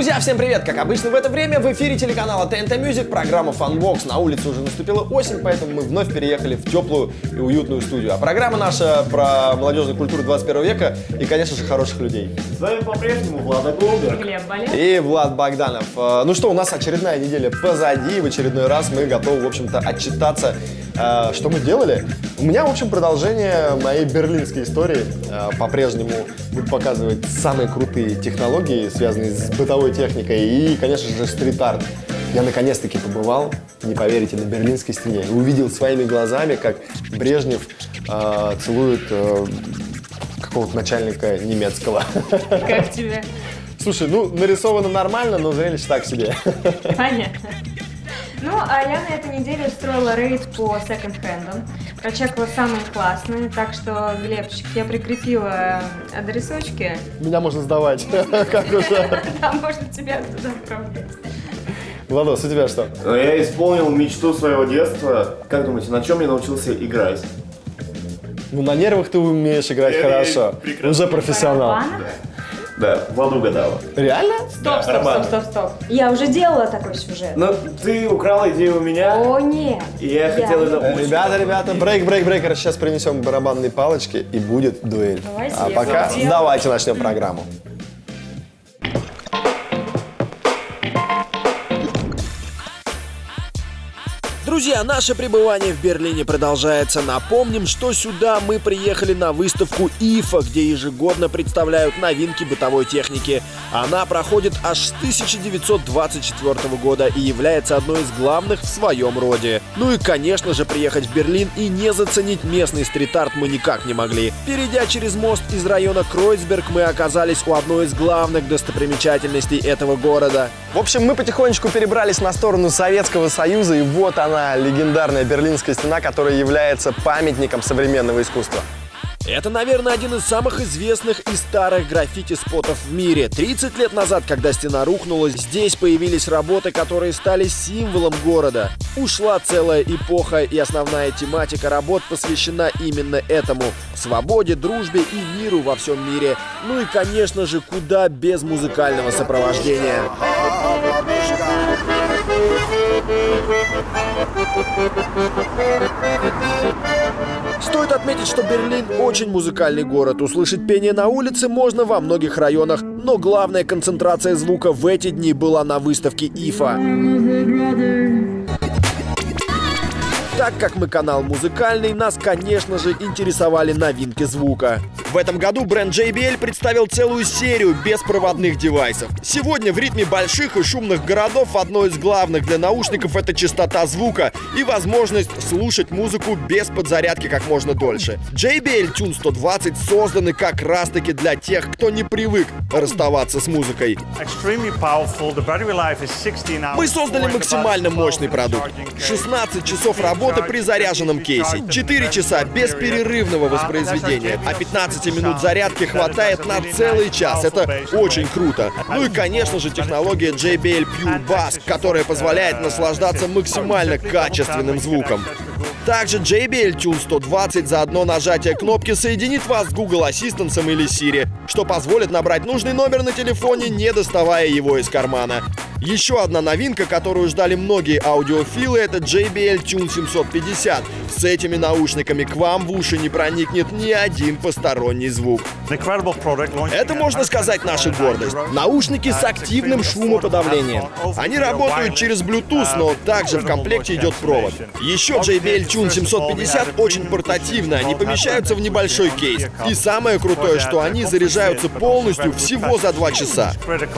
Друзья, всем привет! Как обычно в это время в эфире телеканала ТНТ Music программа Funbox. На улице уже наступила осень, поэтому мы вновь переехали в теплую и уютную студию. А программа наша про молодежную культуру 21 века и, конечно же, хороших людей. С вами по-прежнему Влада Голуберг и Влад Богданов. Ну что, у нас очередная неделя позади, и в очередной раз мы готовы, в общем-то, отчитаться, что мы делали. У меня, в общем, продолжение моей берлинской истории. По-прежнему буду показывать самые крутые технологии, связанные с бытовой техникой и, конечно же, стрит-арт. Я наконец-таки побывал, не поверите, на Берлинской стене и увидел своими глазами, как Брежнев целует какого-то начальника немецкого. Как тебе? Слушай, ну, нарисовано нормально, но зрелище так себе. Понятно. Ну, а я на этой неделе устроила рейд по секонд-хендам. Прочекала самые классные, так что, Глебчик, я прикрепила адресочки. Меня можно сдавать. Как уже? Да, можно тебя туда отправлять. Владос, у тебя что? Я исполнил мечту своего детства. Как думаете, на чем я научился играть? Ну, на нервах ты умеешь играть хорошо. Уже профессионал. Да, Влада угадала. Реально? Стоп. Я уже делала такой сюжет. Но ты украла идею у меня. О, нет. И я хотел это получить. Ребята, брейк. Сейчас принесем барабанные палочки и будет дуэль. Давайте, а пока давайте начнем программу. Друзья, наше пребывание в Берлине продолжается. Напомним, что сюда мы приехали на выставку IFA, где ежегодно представляют новинки бытовой техники. Она проходит аж с 1924 года и является одной из главных в своем роде. Ну и, конечно же, приехать в Берлин и не заценить местный стрит-арт мы никак не могли. Перейдя через мост из района Кройцберг, мы оказались у одной из главных достопримечательностей этого города. В общем, мы потихонечку перебрались на сторону Советского Союза, и вот она, легендарная Берлинская стена, которая является памятником современного искусства. Это, наверное, один из самых известных и старых граффити-спотов в мире. 30 лет назад, когда стена рухнула, здесь появились работы, которые стали символом города. Ушла целая эпоха, и основная тематика работ посвящена именно этому – свободе, дружбе и миру во всем мире. Ну и, конечно же, куда без музыкального сопровождения. Стоит отметить, что Берлин очень музыкальный город. Услышать пение на улице можно во многих районах, но главная концентрация звука в эти дни была на выставке IFA. Так как мы канал музыкальный, нас, конечно же, интересовали новинки звука. В этом году бренд JBL представил целую серию беспроводных девайсов. Сегодня в ритме больших и шумных городов одно из главных для наушников — это частота звука и возможность слушать музыку без подзарядки как можно дольше. JBL Tune 120 созданы как раз-таки для тех, кто не привык расставаться с музыкой. Мы создали максимально мощный продукт. 16 часов работы при заряженном кейсе, 4 часа бесперерывного воспроизведения, а 15 минут зарядки хватает на целый час. Это очень круто. Ну и, конечно же, технология JBL Pure Bass, которая позволяет наслаждаться максимально качественным звуком. Также JBL Tune 120 за одно нажатие кнопки соединит вас с Google Ассистентом или Siri, что позволит набрать нужный номер на телефоне, не доставая его из кармана. Еще одна новинка, которую ждали многие аудиофилы, это JBL Tune 750. С этими наушниками к вам в уши не проникнет ни один посторонний звук. Это, можно сказать, наша гордость. Наушники с активным шумоподавлением. Они работают через Bluetooth, но также в комплекте идет провод. Еще JBL Tune 750 очень портативны, они помещаются в небольшой кейс. И самое крутое, что они заряжаются полностью всего за 2 часа.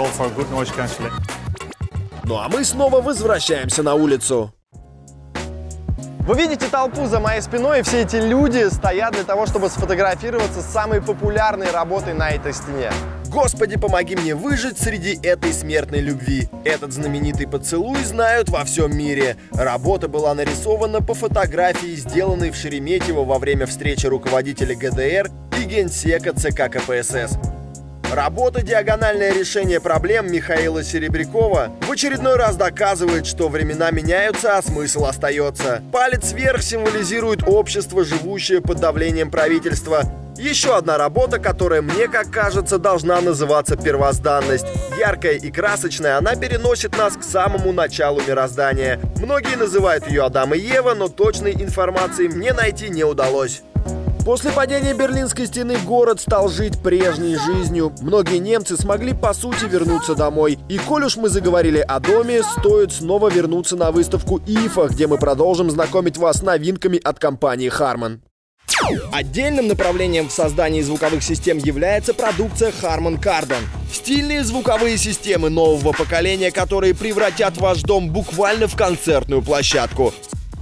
Ну а мы снова возвращаемся на улицу. Вы видите толпу за моей спиной, и все эти люди стоят для того, чтобы сфотографироваться с самой популярной работой на этой стене. Господи, помоги мне выжить среди этой смертной любви. Этот знаменитый поцелуй знают во всем мире. Работа была нарисована по фотографии, сделанной в Шереметьево во время встречи руководителя ГДР и генсека ЦК КПСС. Работа «Диагональное решение проблем» Михаила Серебрякова в очередной раз доказывает, что времена меняются, а смысл остается. Палец вверх символизирует общество, живущее под давлением правительства. Еще одна работа, которая, мне как кажется, должна называться первозданность. Яркая и красочная, она переносит нас к самому началу мироздания. Многие называют ее Адам и Ева, но точной информации мне найти не удалось. После падения Берлинской стены город стал жить прежней жизнью. Многие немцы смогли по сути вернуться домой. И коль уж мы заговорили о доме, стоит снова вернуться на выставку IFA, где мы продолжим знакомить вас с новинками от компании Harman. Отдельным направлением в создании звуковых систем является продукция Harman Kardon. Стильные звуковые системы нового поколения, которые превратят ваш дом буквально в концертную площадку.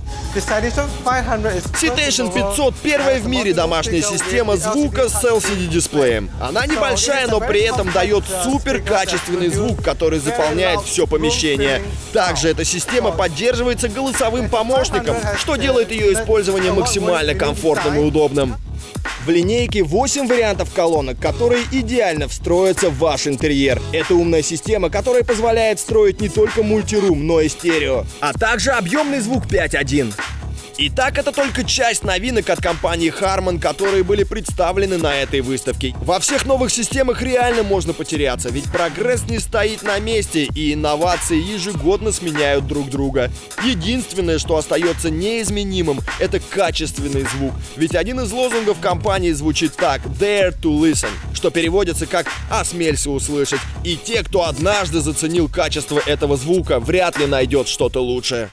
Citation 500 – первая в мире домашняя система звука с LCD-дисплеем. Она небольшая, но при этом дает супер качественный звук, который заполняет все помещение. Также эта система поддерживается голосовым помощником, что делает ее использование максимально комфортным и удобным. В линейке 8 вариантов колонок, которые идеально встроятся в ваш интерьер. Это умная система, которая позволяет строить не только мультирум, но и стерео, а также объемный звук 5.1. Итак, это только часть новинок от компании Harman, которые были представлены на этой выставке. Во всех новых системах реально можно потеряться, ведь прогресс не стоит на месте, и инновации ежегодно сменяют друг друга. Единственное, что остается неизменимым, это качественный звук. Ведь один из лозунгов компании звучит так: «Dare to listen», что переводится как «осмелься услышать». И те, кто однажды заценил качество этого звука, вряд ли найдет что-то лучшее.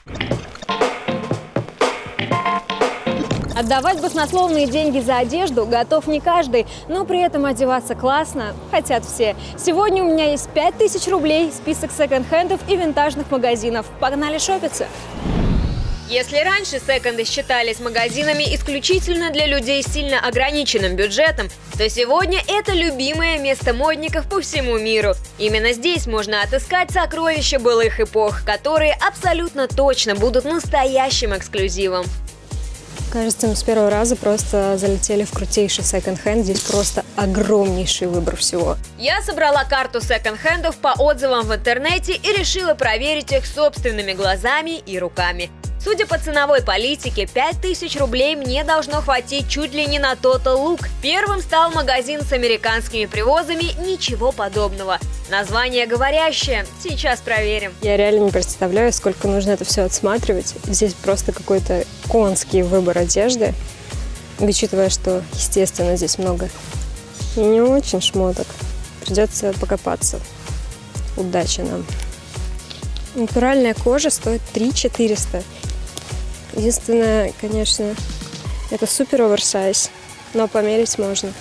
Отдавать баснословные деньги за одежду готов не каждый, но при этом одеваться классно хотят все. Сегодня у меня есть 5000 рублей, список секонд-хендов и винтажных магазинов. Погнали шопиться! Если раньше секонды считались магазинами исключительно для людей с сильно ограниченным бюджетом, то сегодня это любимое место модников по всему миру. Именно здесь можно отыскать сокровища былых эпох, которые абсолютно точно будут настоящим эксклюзивом. Кажется, мы с первого раза просто залетели в крутейший секонд-хенд. Здесь просто огромнейший выбор всего. Я собрала карту секонд-хендов по отзывам в интернете и решила проверить их собственными глазами и руками. Судя по ценовой политике, 5000 рублей мне должно хватить чуть ли не на Total Look. Первым стал магазин с американскими привозами, ничего подобного. Название говорящее, сейчас проверим. Я реально не представляю, сколько нужно это все отсматривать. Здесь просто какой-то конский выбор одежды, учитывая, что, естественно, здесь много не очень шмоток. Придется покопаться. Удачи нам. Натуральная кожа стоит 3400. Единственное, конечно, это супер оверсайз, но померить можно.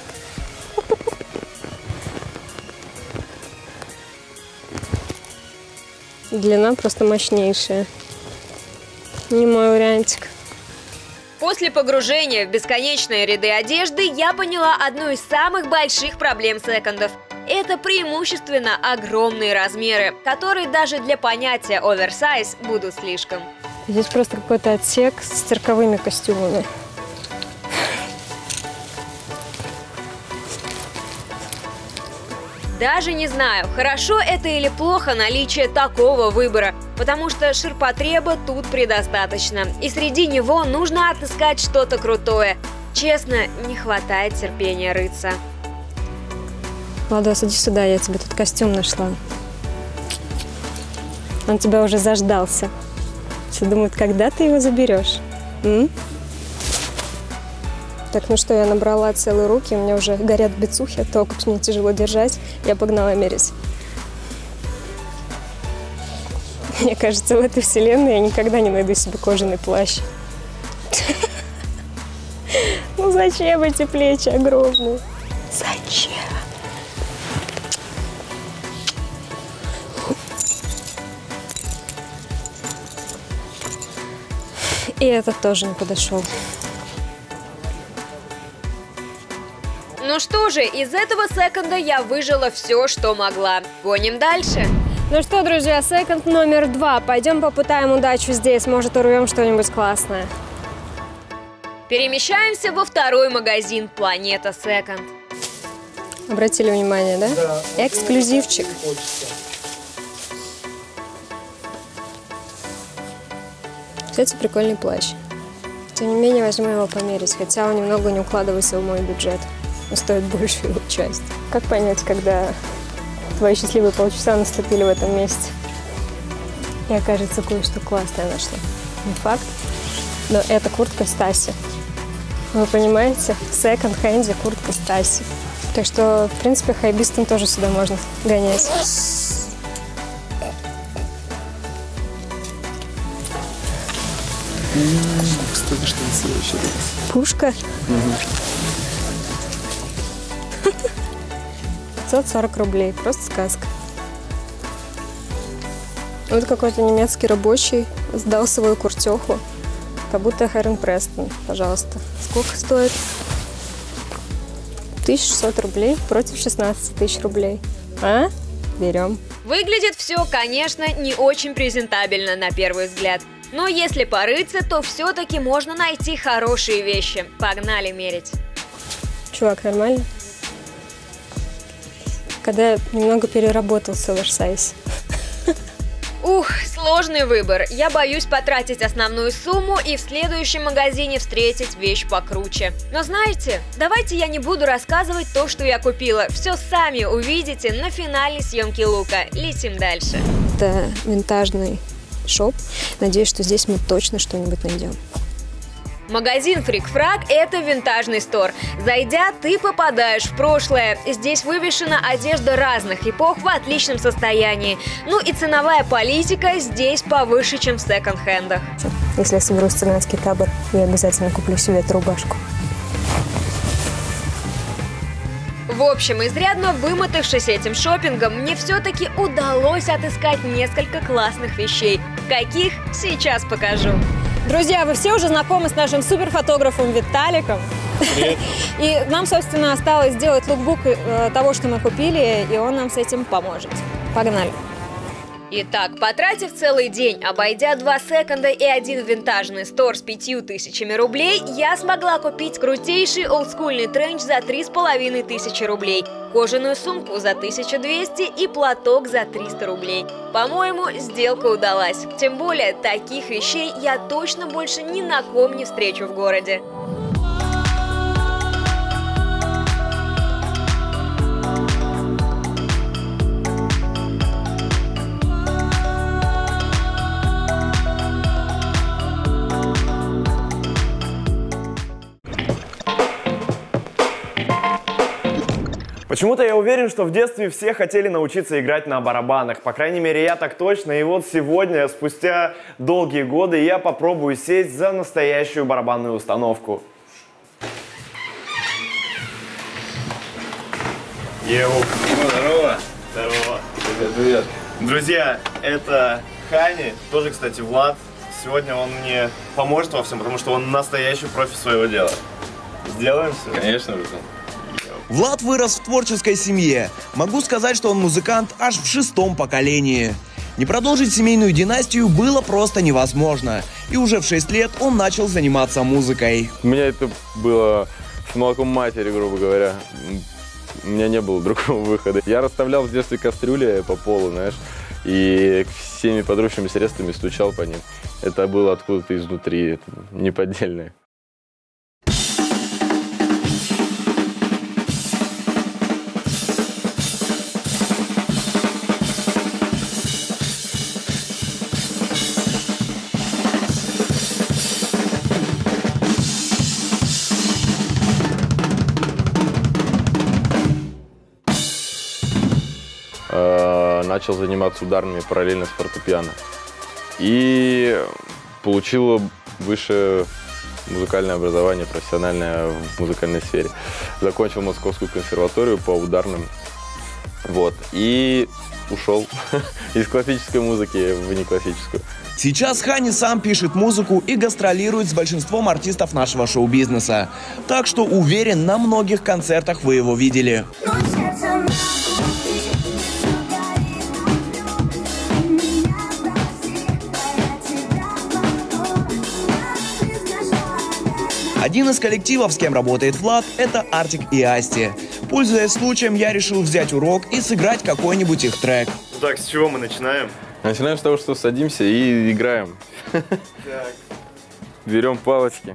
Длина просто мощнейшая. Не мой вариантик. После погружения в бесконечные ряды одежды я поняла одну из самых больших проблем секондов. Это преимущественно огромные размеры, которые даже для понятия оверсайз будут слишком. Здесь просто какой-то отсек с цирковыми костюмами. Даже не знаю, хорошо это или плохо наличие такого выбора, потому что ширпотреба тут предостаточно, и среди него нужно отыскать что-то крутое. Честно, не хватает терпения рыться. Владос, иди сюда, я тебе тут костюм нашла. Он тебя уже заждался. Все думают, когда ты его заберешь? Так, ну что, я набрала целые руки, у меня уже горят бицухи от того, как мне тяжело держать. Я погнала мерить. Мне кажется, в этой вселенной я никогда не найду себе кожаный плащ. Ну зачем эти плечи огромные? Зачем? И этот тоже не подошел. Ну что же, из этого секонда я выжила все, что могла. Гоним дальше. Ну что, друзья, секонд номер 2. Пойдем попытаем удачу здесь. Может, урвем что-нибудь классное. Перемещаемся во второй магазин «Планета Секонд». Обратили внимание, да? Да. Эксклюзивчик. Кстати, прикольный плащ. Тем не менее, возьму его померить, хотя он немного не укладывается в мой бюджет. Но стоит большую его часть. Как понять, когда твои счастливые полчаса наступили в этом месте? И окажется, кое-что классное нашла. Не факт, но это куртка Стаси. Вы понимаете? В секонд-хенде куртка Стаси. Так что, в принципе, хайбистам тоже сюда можно гонять. Кстати, что следующий раз? Пушка. 540 рублей. Просто сказка. Вот какой-то немецкий рабочий сдал свою куртеху. Как будто Хэрон Престон. Пожалуйста. Сколько стоит? 1600 рублей против 16 тысяч рублей. А? Берем. Выглядит все, конечно, не очень презентабельно на первый взгляд. Но если порыться, то все-таки можно найти хорошие вещи. Погнали мерить. Чувак, нормально? Когда я немного переработал с оверсайз. Ух, сложный выбор. Я боюсь потратить основную сумму и в следующем магазине встретить вещь покруче. Но знаете, давайте я не буду рассказывать то, что я купила. Все сами увидите на финальной съемке лука. Летим дальше. Это винтажный шоп. Надеюсь, что здесь мы точно что-нибудь найдем. Магазин Фрик-Фрак – это винтажный стор. Зайдя, ты попадаешь в прошлое. Здесь вывешена одежда разных эпох в отличном состоянии. Ну и ценовая политика здесь повыше, чем в секонд-хендах. Если я соберусь в цыганский табор, я обязательно куплю себе эту рубашку. В общем, изрядно вымотавшись этим шопингом, мне все-таки удалось отыскать несколько классных вещей. Каких? Сейчас покажу. Друзья, вы все уже знакомы с нашим суперфотографом Виталиком. Привет. И нам, собственно, осталось сделать лукбук того, что мы купили, и он нам с этим поможет. Погнали. Итак, потратив целый день, обойдя 2 секонда и 1 винтажный стор с 5000 рублей, я смогла купить крутейший олдскульный тренч за 3500 рублей, кожаную сумку за 1200 и платок за 300 рублей. По-моему, сделка удалась. Тем более, таких вещей я точно больше ни на ком не встречу в городе. Почему-то я уверен, что в детстве все хотели научиться играть на барабанах. По крайней мере, я так точно. И вот сегодня, спустя долгие годы, я попробую сесть за настоящую барабанную установку. Йоу. Здорово. Здорово. Привет, привет. Друзья, это Хани, тоже, кстати, Влад. Сегодня он мне поможет во всем, потому что он настоящий профи своего дела. Сделаем все? Конечно, Руслан. Влад вырос в творческой семье. Могу сказать, что он музыкант аж в 6-м поколении. Не продолжить семейную династию было просто невозможно. И уже в 6 лет он начал заниматься музыкой. У меня это было с молоком матери, грубо говоря. У меня не было другого выхода. Я расставлял в детстве кастрюли по полу, знаешь, и всеми подручными средствами стучал по ним. Это было откуда-то изнутри, это неподдельное. Начал заниматься ударными параллельно с фортепиано. И получил высшее музыкальное образование, профессиональное в музыкальной сфере. Закончил Московскую консерваторию по ударным. Вот. И ушел из классической музыки в неклассическую. Сейчас Хани сам пишет музыку и гастролирует с большинством артистов нашего шоу-бизнеса. Так что уверен, на многих концертах вы его видели. Один из коллективов, с кем работает Влад, это Артик и Асти. Пользуясь случаем, я решил взять урок и сыграть какой-нибудь их трек. Так, с чего мы начинаем? Начинаем с того, что садимся и играем. Так. Берем палочки.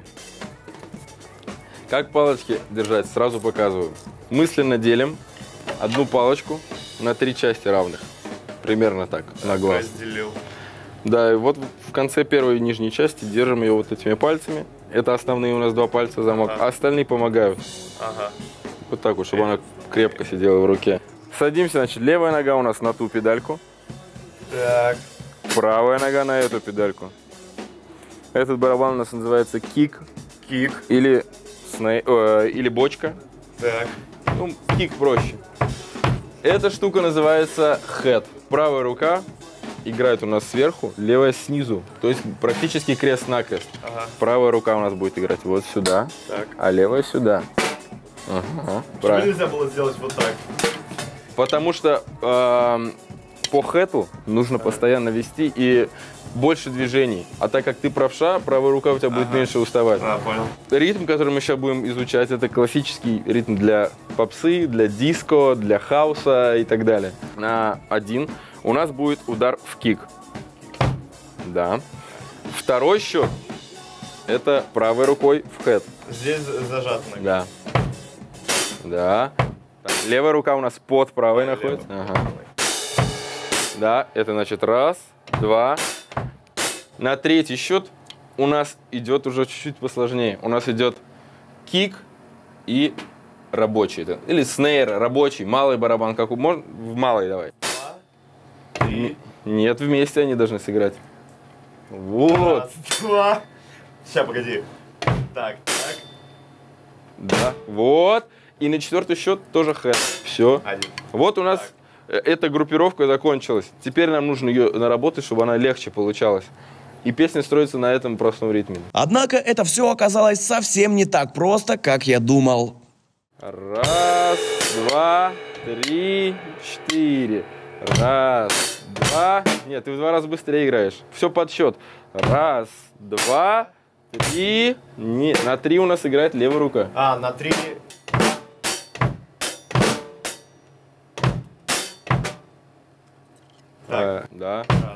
Как палочки держать, сразу показываю. Мысленно делим одну палочку на 3 части равных. Примерно так, на глаз. Разделил. Да, и вот в конце первой нижней части держим ее вот этими пальцами. Это основные у нас 2 пальца замок, а остальные помогают. Ага. Вот так вот, чтобы она крепко сидела в руке. Садимся, значит, левая нога у нас на ту педальку. Так. Правая нога на эту педальку. Этот барабан у нас называется кик. Кик. Или бочка. Так. Ну, кик проще. Эта штука называется хэт. Правая рука играет у нас сверху, левая снизу. То есть практически крест-накрест. Ага. Правая рука у нас будет играть вот сюда, Так. а левая сюда. Ага, Почему правильно. нельзя было сделать вот так? Потому что по хэту нужно постоянно вести и больше движений. А так как ты правша, правая рука у тебя будет меньше уставать. А, понял. Ритм, который мы сейчас будем изучать, это классический ритм для попсы, для диско, для хауса и так далее. На 1 у нас будет удар в кик. Да. Второй счет это правой рукой в хэт. Здесь зажат нога. Да. Да. Так, левая рука у нас под правой находится. Ага. Да, это значит 1, 2. На 3-й счет у нас идет уже чуть-чуть посложнее. У нас идет кик и рабочий. Или снейр, рабочий, малый барабан. Как можно? В малый давай. 2, 3. Нет, вместе они должны сыграть. Вот. 1, 2. Сейчас, погоди. Так. Да. Вот. И на 4-й счет тоже хэт. Все. 1. Вот у нас эта группировка закончилась. Теперь нам нужно ее наработать, чтобы она легче получалась. И песня строится на этом простом ритме. Однако это все оказалось совсем не так просто, как я думал. 1, 2, 3, 4. 1, 2. Нет, ты в 2 раза быстрее играешь. Все под счет. 1, 2, 3. Нет, на 3 у нас играет левая рука. А, на 3. Так. Да. 1, 2.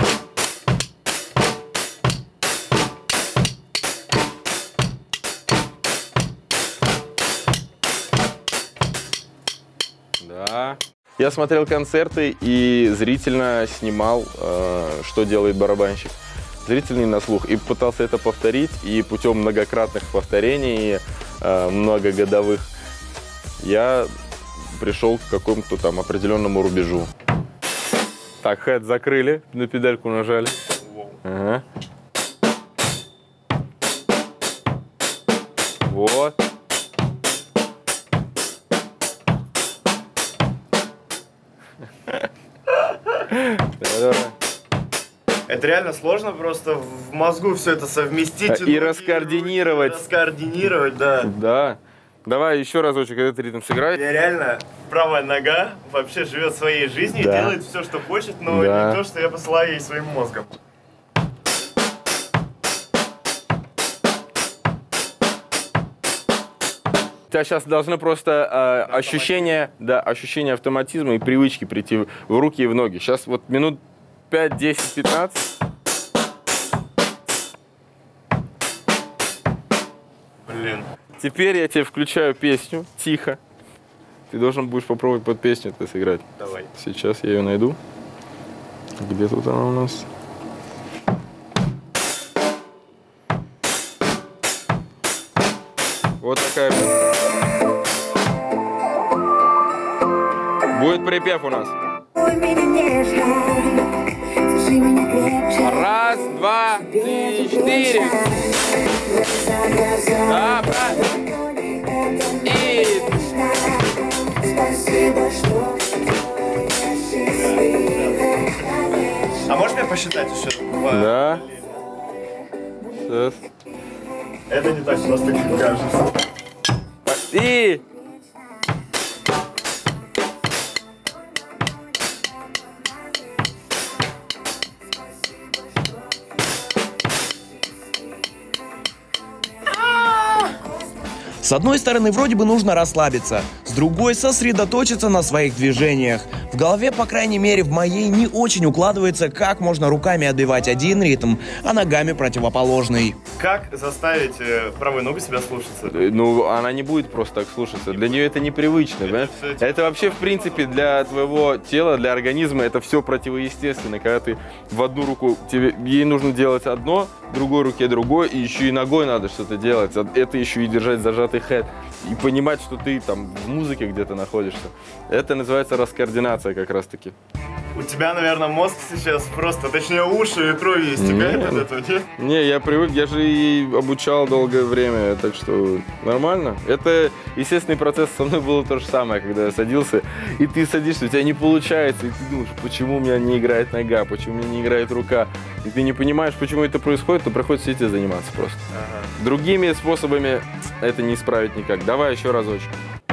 Да. Я смотрел концерты и зрительно снимал, что делает барабанщик. Зрительный на слух. И пытался это повторить. И путем многократных повторений, многогодовых, я пришел к какому-то там определенному рубежу. Так, хэт закрыли, на педальку нажали. Ага. Вот. Это реально сложно просто в мозгу все это совместить. И раскоординировать. Раскоординировать, да. Да. Давай еще разочек этот ритм сыграй. Я реально, правая нога вообще живет своей жизнью, Да. делает все, что хочет, но Да. не то, что я посылаю ей своим мозгом. У тебя сейчас должны просто ощущение автоматизма и привычки прийти в руки и в ноги. Сейчас вот минут 5, 10, 15. Блин. Теперь я тебе включаю песню тихо. Ты должен будешь попробовать под песню это сыграть. Давай. Сейчас я ее найду. Где тут она у нас? Вот такая. Будет припев у нас. 1, 2, 3, 4. Да, правильно. И... А можно мне посчитать еще? Да. Сейчас. Это не так просто, как кажется. И... С одной стороны, вроде бы нужно расслабиться, с другой — сосредоточиться на своих движениях. В голове, по крайней мере в моей, не очень укладывается, как можно руками отбивать один ритм, а ногами противоположный. Как заставить правую ногу себя слушаться? Ну, она не будет просто так слушаться. Для нее это непривычно, понимаешь? Это вообще, в принципе, для твоего тела, для организма, это все противоестественно. Когда ты в одну руку, ей нужно делать одно, в другой руке другое, и еще и ногой надо что-то делать. Это еще и держать зажатый хэт. И понимать, что ты там в музыке где-то находишься. Это называется раскоординация как раз-таки. У тебя, наверное, мозг сейчас просто, точнее, уши и кровь истекает от этого, нет? Не, я привык, я же и обучал долгое время, так что нормально. Это естественный процесс, со мной было то же самое, когда я садился, и ты садишься, у тебя не получается, и ты думаешь, почему у меня не играет нога, почему у меня не играет рука, и ты не понимаешь, почему это происходит, то приходится идти заниматься просто. Другими способами это не исправить никак. Давай еще разочек.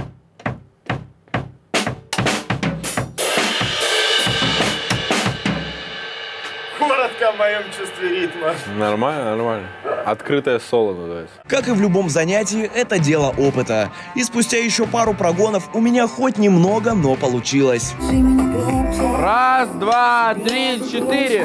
Коротко о моем чувстве ритма. Нормально, нормально. Открытое соло называется. Как и в любом занятии, это дело опыта. И спустя еще пару прогонов у меня хоть немного, но получилось. Раз, два, три, четыре.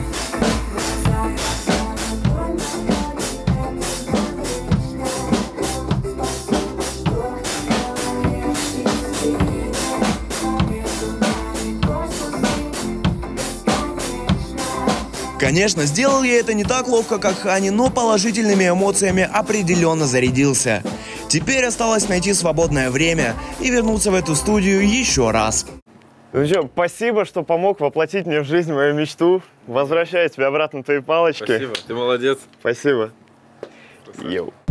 Конечно, сделал я это не так ловко, как Хани, но положительными эмоциями определенно зарядился. Теперь осталось найти свободное время и вернуться в эту студию еще раз. Ну что, спасибо, что помог воплотить мне в жизнь мою мечту. Возвращаю тебе обратно твои палочки. Спасибо, ты молодец. Спасибо. Йоу.